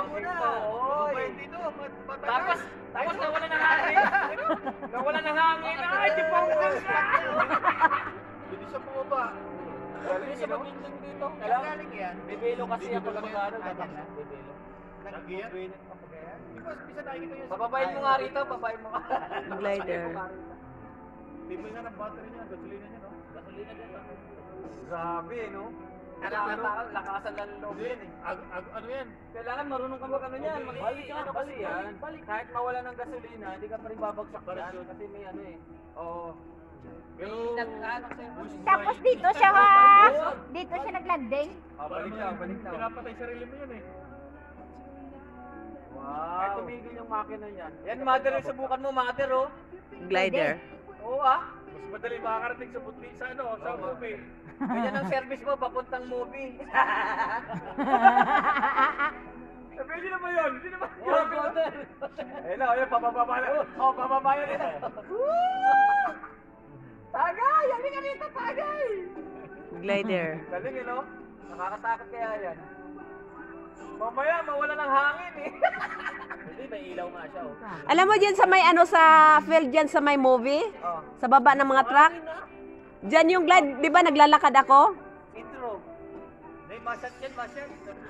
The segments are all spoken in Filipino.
hangin pa. Oy. Tapos nawala ng hangin. Nawala ng hangin. Ay, di pa ako. Hindi siya bumaba. Hindi siya mabinding dito. Galing yan. Bibelo kasi ako pag mag-aaral. Bibelo. Nag-gear? Di ba, bisa nakikita yun. Papabayin mo nga rito, papabayin mo nga. Glider. Tibay nga ng battery niya, gasolina niya, no? Gasolina din. Grabe, no? Lakasan lang loob yan eh. Ano yan? Kailangan marunong ka mag ano yan. Balik kasi yan. Kahit mawala ng gasolina, hindi ka pa rin babagsak yan. Kasi may ano eh. Oo. Pero Tapos dito siya dito siya naglanding. balik na. Pinapatay sarili mo yun eh. Wow. Kahit tumigil yung makina niyan. Yan, mother, subukan mo, mother, oh. Glider. Oo, ah. Mas madali makakarating sa buti sa ano, sa movie. Ganyan ang service mo, papuntang movie. Pwede na ba yun? Hindi na ba? Oh, brother. Ayun, pababa na. Oh, pababa yan nila. Tagay! Halika rito, tagay! Glider. Galing, you know? Nakakatakot kaya yan. Mamaya, mawala ng hangin eh. Hindi, may ilaw nga siya, oh. Alam mo dyan sa may ano sa field dyan sa may movie? Oh. Sa baba ng mga truck? Dyan yung glide, di ba naglalakad ako? Intro. May masyat yan, masyat.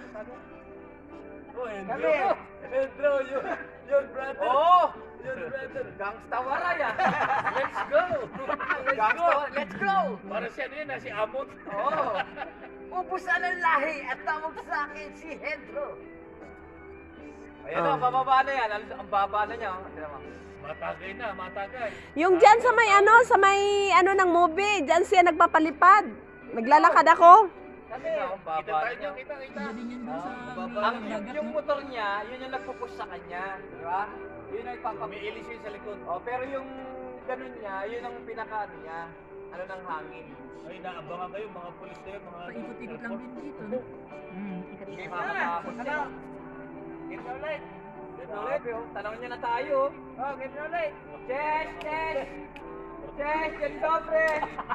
Oh, Kami. Andrew, your brother. Oh! Your brother. Gangsta waray ah. Let's go! Let's go! Para siya na yun, si Amot. Oh! Ubusan ang lahi at tawag sa akin si Hedro. Ayan na, bababa na yan. Ang baba na niya. Matagay na, matagay. Yung dyan sa may ano ng movie, dyan siya nagpapalipad. Naglalakad ako. Kami, Kita tayo niya, kita. yung motor niya, yun yung nagpupush sa kanya. Di ba? Yun ang May ilis yun sa likod. Oh, pero yung ganun niya, yun ang pinaka-ano niya. Ano ng hangin. Ay, naabangan kayo, mga pulis kayo, mga... Paikot-ikot lang din dito, no? Hindi makakapos niya. Get na ulit. Get na ulit, yo. Tanawin niya na tayo. Oh, get na ulit. Chesh, chesh. Chesh, yan dobre.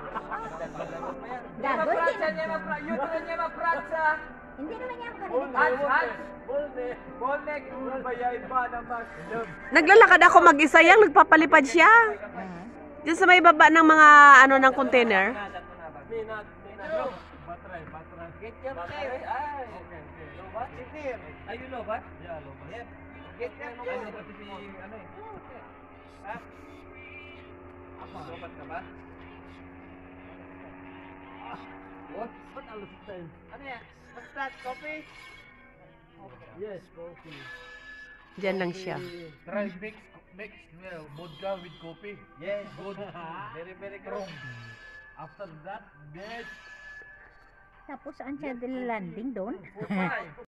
Gago, Yutro niya mapratsa. Hindi naman yan karinig. Hans. Bolnek. Bayay pa naman. Naglalakad ako mag-isa yan, nagpapalipad siya. Dyan sa may baba ng mga ano ng container. Minat. Batray. Get your chesh. Ay. Lobat? Sitir. Ay, you lobat? Yeah, lobat. Get your chesh. Ay, lobat si ano eh. Ha? Lobat ka ba? What? Ba't alas tayo? Ano yan? What's that? Coffee? Yes, coffee. Dyan lang siya. Try mix vodka with coffee. Yes. Good. Very, very Strong. good. After that, get Tapos saan siya landing doon? 4-5.